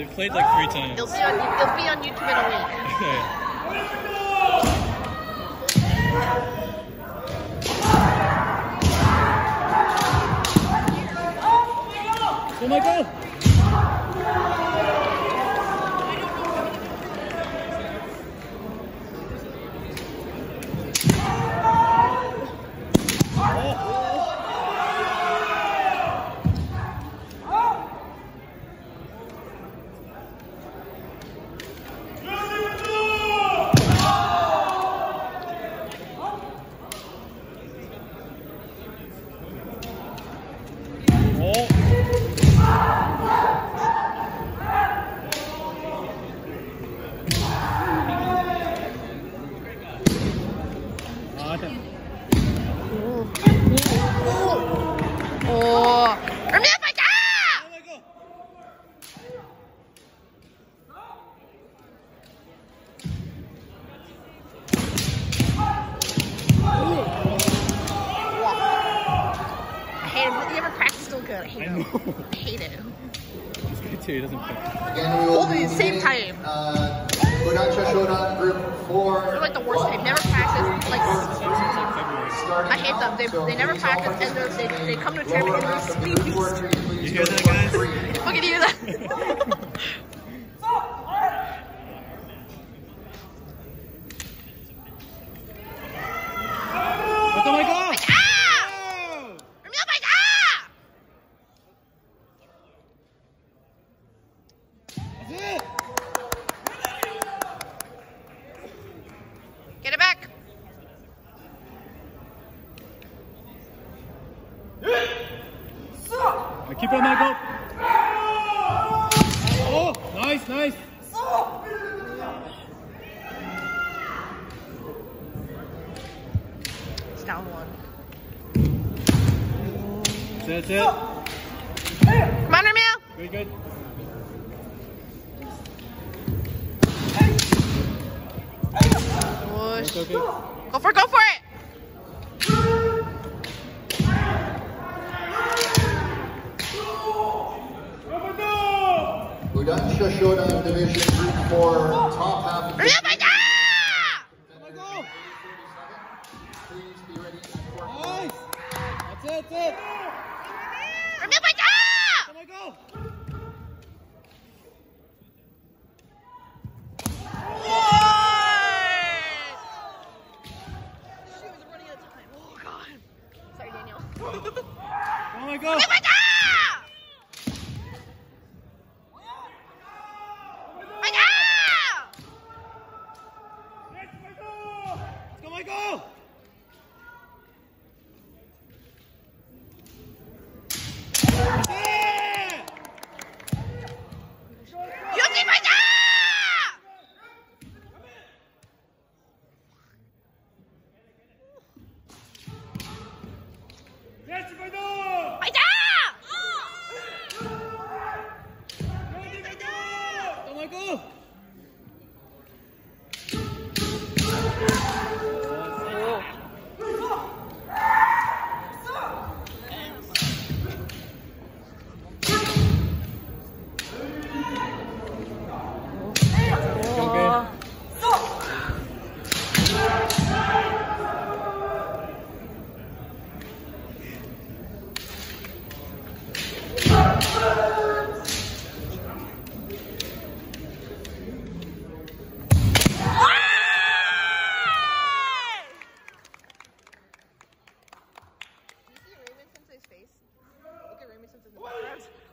They've played like 3 times. It'll be on YouTube in a week. Oh my God! I hate it. This guy too, he doesn't play. Both at the same time. Group 4. They're like the worst team. Never practice. Like, I hate them. They never practice and they come to tournament and they're speed beasts. You hear that, guys? Look at you. Oh my God! Get it back. Keep it on that goal. Oh, nice, nice. It's down 1. That's it. Come on, Ramil. Very good. Push. Okay. Go for it. Udansha Showdown Division Group 4, top half. Ramil, my God! Please be ready for Nice. That's it. Ramil, my God! Oh my God. Oh my God! My God! My God! Let's go, Michael! Yeah! You see my God! Yes, Michael! My God! Oh my God! Look at Raymond Simpson's face. Look at Raymond Simpson's face.